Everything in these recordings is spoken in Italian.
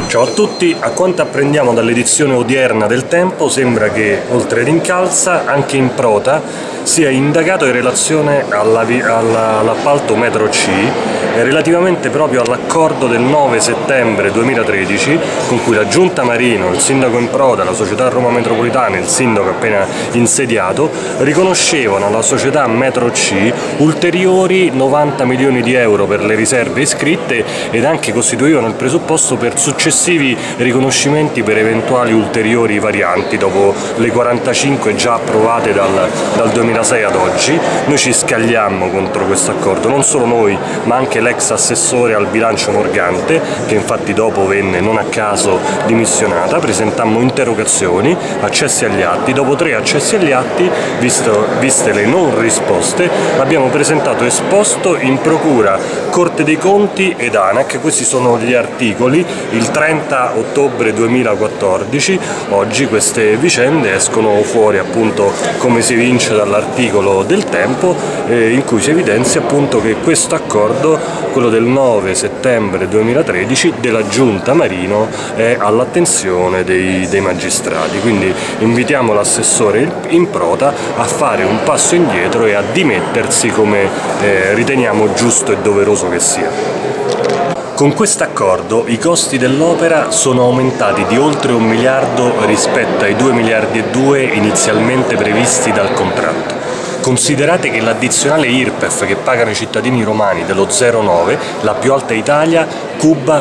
Ciao a tutti, a quanto apprendiamo dall'edizione odierna del Tempo sembra che, oltre ad Incalza, anche Improta sia indagato in relazione all'appalto Metro C relativamente proprio all'accordo del 9 settembre 2013 con cui la Giunta Marino, il sindaco Improta, la società Roma Metropolitana e il sindaco appena insediato riconoscevano alla società Metro C ulteriori 90 milioni di euro per le riserve iscritte ed anche costituivano il presupposto per successivi riconoscimenti per eventuali ulteriori varianti dopo le 45 già approvate dal 2006 ad oggi. Noi ci scagliammo contro questo accordo, non solo noi ma anche l'ex assessore al bilancio Morgante, che infatti dopo venne non a caso dimissionata. Presentammo interrogazioni, accessi agli atti, dopo 3 accessi agli atti, viste le non risposte, abbiamo presentato esposto in procura Corte dei Conti ed ANAC. Questi sono gli articoli. Il 30 ottobre 2014, oggi queste vicende escono fuori appunto come si evince dall'articolo del Tempo in cui si evidenzia appunto che questo accordo, quello del 9 settembre 2013 della Giunta Marino, è all'attenzione dei magistrati. Quindi invitiamo l'assessore Improta a fare un passo indietro e a dimettersi come riteniamo giusto e doveroso che sia. Con questo accordo i costi dell'opera sono aumentati di oltre 1 miliardo rispetto ai 2 miliardi e 2 inizialmente previsti dal contratto. Considerate che l'addizionale IRPEF che pagano i cittadini romani dello 0,9, la più alta d'Italia, cuba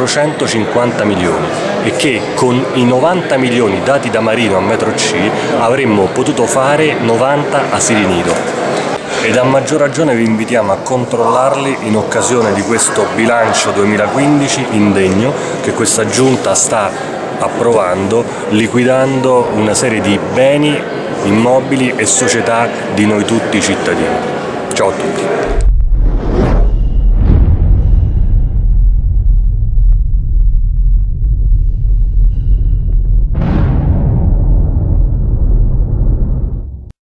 450 milioni e che con i 90 milioni dati da Marino a Metro C avremmo potuto fare 90 asili nido. Ed a maggior ragione vi invitiamo a controllarli in occasione di questo bilancio 2015 indegno che questa Giunta sta approvando, liquidando una serie di beni, immobili e società di noi tutti cittadini. Ciao a tutti.